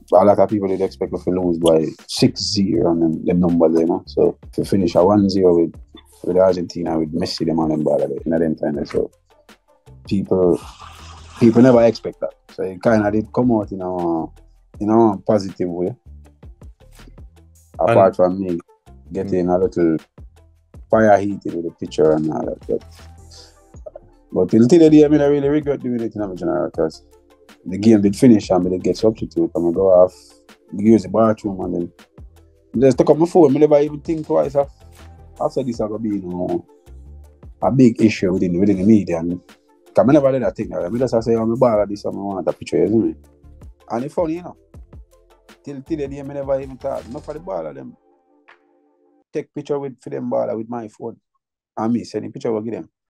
a lot of people did expect us to lose by 6-0 and then them numbers, you know. So to finish a 1-0 with Argentina with Messi them on them ball in that time. So people never expect that. So it kinda did come out in a positive way. Apart from me getting a little fire heated with the picture and all that. But till today, I mean, I really regret doing it in a general because the game did finish and I did get substitute. And I go off, use the bathroom and then just took up my phone. I never even think twice after this I be a big issue within the media. And I never did that thing. I just say, I'm a ball of this and I want a picture, isn't it? And it's funny, you know. Till today, I never even thought enough for the ball of them. Take picture for them ball with my phone. And me send the picture, I give them.